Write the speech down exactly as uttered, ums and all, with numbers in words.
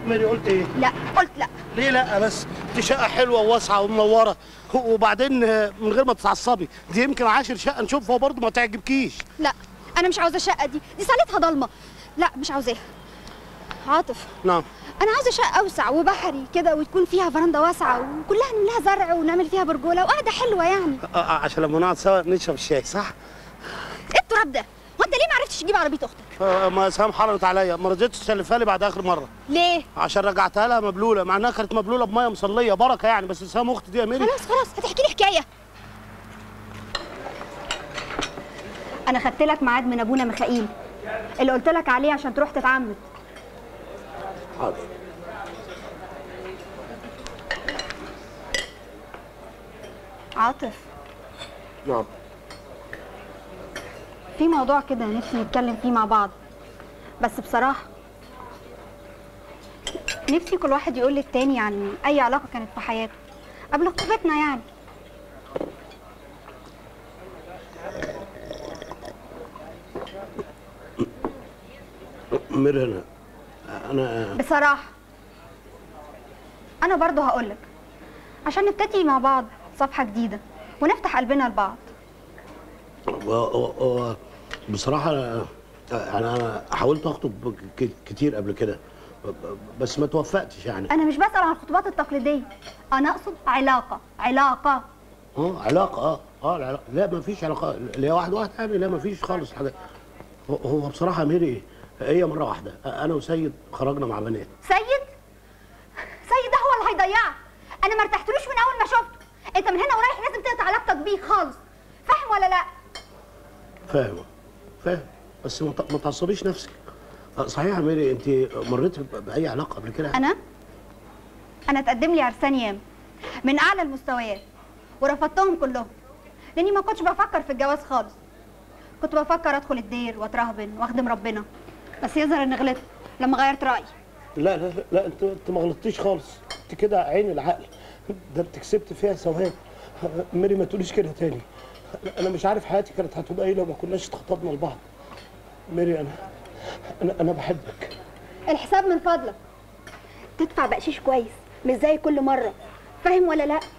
ميري قلت ايه؟ لا قلت لا. ليه لا بس؟ دي شقه حلوه وواسعه ومنوره، وبعدين من غير ما تتعصبي دي يمكن عاشر شقه نشوفها برضه ما تعجبكيش. لا انا مش عاوزه الشقه دي، دي صالتها ضلمه. لا مش عاوزاها. عاطف. نعم. انا عاوزه شقه اوسع وبحري كده، وتكون فيها فرندا واسعه وكلها نعمل لها زرع ونعمل فيها برجوله وقعده حلوه يعني. آه آه عشان لما نقعد سوا نشرب الشاي، صح؟ ايه التراب ده؟ وانت ليه ما عرفتش تجيب عربيه اختك؟ آه ما سام حرمت عليا، ما رضيتش تسلفها لي بعد اخر مره. ليه؟ عشان رجعتها لها مبلوله، مع انها كانت مبلوله بميه مصليه بركه يعني، بس سام اختي دي يا ميري. خلاص خلاص هتحكي لي حكايه. انا خدت لك ميعاد من ابونا ميخائيل اللي قلت لك عليه عشان تروح تتعمد. حاضر. عاطف. نعم. في موضوع كده نفسي نتكلم فيه مع بعض، بس بصراحة نفسي كل واحد يقول للتاني عن أي علاقة كانت في حياته قبل خطوبتنا يعني. ميري أنا أنا بصراحة أنا برضه هقولك عشان نبتدي مع بعض صفحة جديدة ونفتح قلبنا لبعض. و... بصراحة أنا أنا حاولت أخطب كتير قبل كده بس ما توفقتش يعني. أنا مش بسأل عن الخطوبات التقليدية، أنا أقصد علاقة علاقة. أه علاقة أه أه العلاقة. لا ما فيش علاقة اللي هي واحد واحد يعني، لا ما فيش خالص حاجة. هو بصراحة ميري هي مرة واحدة أنا وسيد خرجنا مع بنات. سيد؟ سيد ده هو اللي هيضيعك. أنا ما ارتحتلوش من أول ما شفته. أنت من هنا ورايح لازم تقطع علاقتك بيه خالص. فاهم ولا لأ؟ فاهم فاهم بس ما تعصبيش نفسك. صحيح يا ميري انت مريت باي علاقه قبل كده؟ انا انا اتقدم لي عرسان ياما من اعلى المستويات ورفضتهم كلهم لاني ما كنتش بفكر في الجواز خالص. كنت بفكر ادخل الدير واترهبن واخدم ربنا، بس يظهر اني غلطت لما غيرت رايي. لا لا لا انت انت ما غلطتيش خالص، انت كده عين العقل، ده انت كسبت فيها ثواب. ميري ما تقوليش كده تاني، انا مش عارف حياتي كانت هتبقى ايه لو ما كناش اتخطبنا لبعض. ميري انا انا انا بحبك. الحساب من فضلك، تدفع بقشيش كويس مش زي كل مره، فاهم ولا لا؟